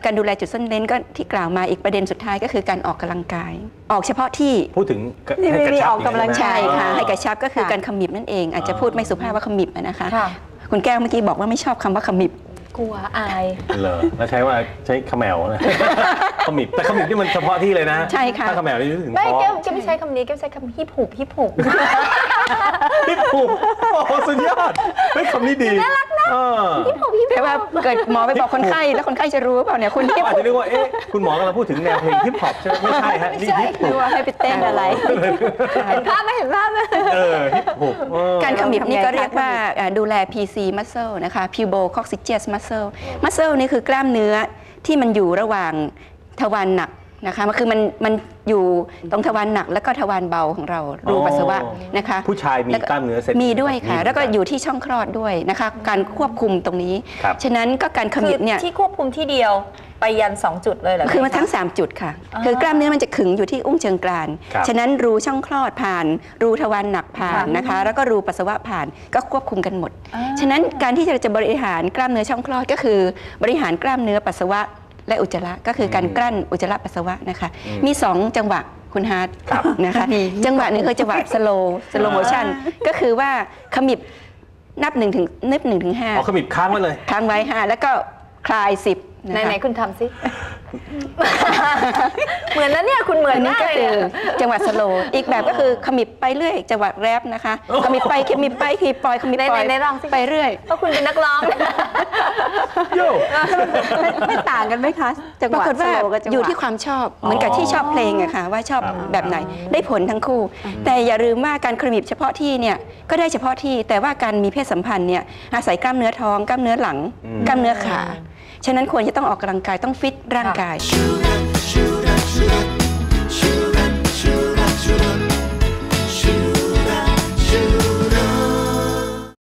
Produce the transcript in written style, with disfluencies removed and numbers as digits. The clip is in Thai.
การดูแลจุดซ่อนเร้นก็ที่กล่าวมาอีกประเด็นสุดท้ายก็คือการออกกำลังกายออกเฉพาะที่พูดถึงให้กระชับออกกำลังกายค่ะให้กระชับก็คือการขมิบนั่นเองอาจจะพูดไม่สุภาพว่าขมิบนะคะคุณแก้วเมื่อกี้บอกว่าไม่ชอบคำว่าขมิบกลัวอายเหรอแล้วใช้ขมวนะขมิบแต่ขมิบนี่มันเฉพาะที่เลยนะใช่ค่ะถ้าขมวนี่ถึงไม่แก้วจะไม่ใช้คำนี้แก้วใช้คำฮิปหุบฮิปหุบฮิปหุบโอ้สุดยอดไม่คำนี้ดีน่ารักนะฮิปหุบฮิปหุบแต่ว่าเกิดหมอไปบอกคนไข้แล้วคนไข้จะรู้เปล่าเนี่ยคุณฮิปอาจจะนึกว่าคุณหมอกำลังพูดถึงแนวเพลงฮิปฮอปใช่ไหมไม่ใช่ฮะนี่ฮิปหุบให้ไปเต้นอะไรเห็นภาพไหมเห็นภาพไหมฮิปหุบการขมิบนี่ก็เรียกว่าดูแล PC muscle นะคะ pubococcygeus muscleนี่คือกล้ามเนื้อที่มันอยู่ระหว่างทวารหนักนะคะมันคือมันอยู่ตรงทวารหนักแล้วก็ทวารเบาของเรารูปัสสาวะนะคะผู้ชายมีกล้ามเนื้อเส้นมีด้วยค่ะแล้วก็อยู่ที่ช่องคลอดด้วยนะคะการควบคุมตรงนี้ฉะนั้นก็การขมิบเนี่ยที่ควบคุมที่เดียวไปยัน2จุดเลยเหรอคือมาทั้ง3จุดค่ะคือกล้ามเนื้อมันจะขึงอยู่ที่อุ้งเชิงกรานฉะนั้นรูช่องคลอดผ่านรูทวารหนักผ่านนะคะแล้วก็รูปัสสาวะผ่านก็ควบคุมกันหมดฉะนั้นการที่จะบริหารกล้ามเนื้อช่องคลอดก็คือบริหารกล้ามเนื้อปัสสาวะและอุจจาระก็คือการกลั้นอุจจาระปัสสาวะนะคะมี2จังหวะคุณฮาร์ดนะคะจังหวะหนึ่งคือจังหวะสโลโมชั่นก็คือว่าขมิบนับ1 ถึง 5 ขมิบค้างไว้เลยค้างไว้5แล้วก็คลาย10 ไหนคุณทำสิเหมือนนั้นเนี่ยคุณเหมือนนี่ก็คือจังหวะสโลอีกแบบก็คือขมิบไปเรื่อยจังหวะแรปนะคะขมิบไปขมิบไปขมิบปล่อยขมิบปล่อยไปเรื่อยเพราะคุณเป็นนักร้องไม่ต่างกันไหมคะจังหวะสโลกับอยู่ที่ความชอบเหมือนกับที่ชอบเพลงอะค่ะว่าชอบแบบไหนได้ผลทั้งคู่แต่อย่าลืมว่าการขมิบเฉพาะที่เนี่ยก็ได้เฉพาะที่แต่ว่าการมีเพศสัมพันธ์เนี่ยอาศัยกล้ามเนื้อท้องกล้ามเนื้อหลังกล้ามเนื้อขาฉะนั้นควรจะต้องออกกำลังกายต้องฟิตร่างกาย